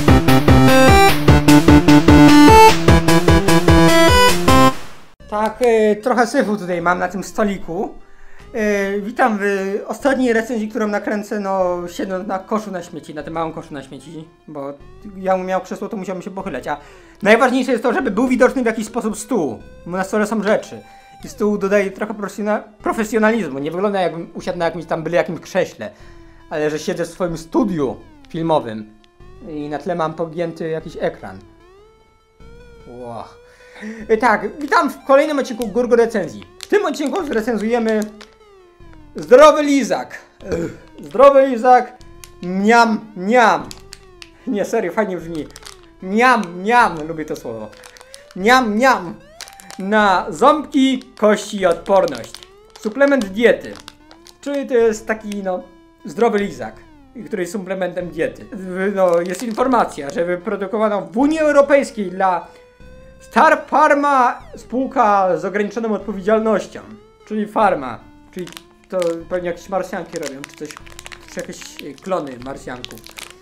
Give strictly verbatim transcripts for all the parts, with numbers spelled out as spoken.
Tak, e, trochę syfu tutaj mam na tym stoliku. E, witam w ostatniej recenzji, którą nakręcę, no siedząc na koszu na śmieci, na tym małym koszu na śmieci, bo ja miał krzesło, to musiałbym się pochylać, a najważniejsze jest to, żeby był widoczny w jakiś sposób stół, bo na stole są rzeczy i stół dodaje trochę profesjonalizmu, nie wygląda jakbym usiadł na jakimś tam byle jakimś krześle, ale że siedzę w swoim studiu filmowym i na tle mam pogięty jakiś ekran. Wow. Tak, witam w kolejnym odcinku Gurgo Recenzji. W tym odcinku zrecenzujemy Zdrowy Lizak. Zdrowy Lizak. Miam, miam. Nie, serio, fajnie brzmi. Miam, miam, lubię to słowo. Miam, miam. Na ząbki, kości i odporność. Suplement diety. Czyli to jest taki, no, zdrowy lizak, który jest suplementem diety. No, jest informacja, że wyprodukowano w Unii Europejskiej dla Star Pharma, spółka z ograniczoną odpowiedzialnością, czyli Pharma, czyli to pewnie jakieś marsjanki robią, czy coś, czy jakieś klony marsjanków.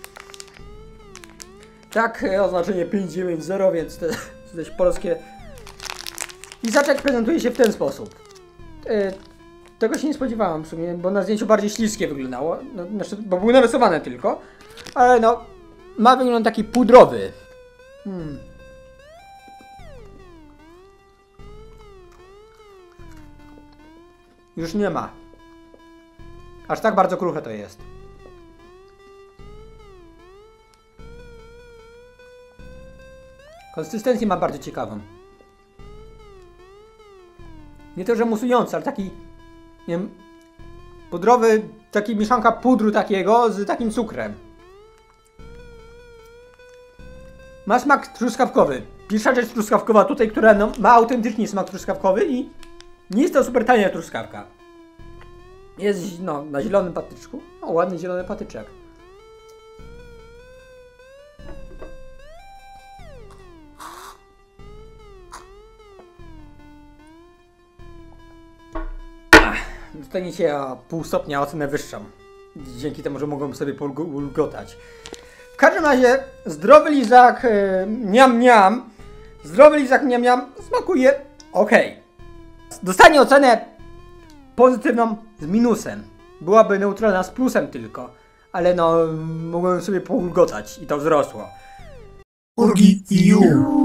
Tak, oznaczenie pięć dziewięć zero, więc to jest dość polskie. Lizaczek prezentuje się w ten sposób. E, tego się nie spodziewałem w sumie, bo na zdjęciu bardziej śliskie wyglądało, no, znaczy, bo były narysowane tylko, ale no, ma wygląd taki pudrowy. Hmm. Już nie ma. Aż tak bardzo kruche to jest. Konsystencję ma bardzo ciekawą. Nie to, że musujący, ale taki, nie wiem, pudrowy, taki mieszanka pudru takiego z takim cukrem. Ma smak truskawkowy. Pierwsza rzecz truskawkowa tutaj, która no, ma autentycznie smak truskawkowy i nie jest to super tania truskawka. Jest, no, na zielonym patyczku. O, ładny zielony patyczek. Dostaniecie o pół stopnia ocenę wyższą. Dzięki temu, że mogą sobie ulgotać. W każdym razie, zdrowy lizak, yy, miam miam. Zdrowy lizak miam miam smakuje ok. Dostanie ocenę pozytywną z minusem. Byłaby neutralna z plusem tylko. Ale no, mogłem sobie poulgotać i to wzrosło. Urgi i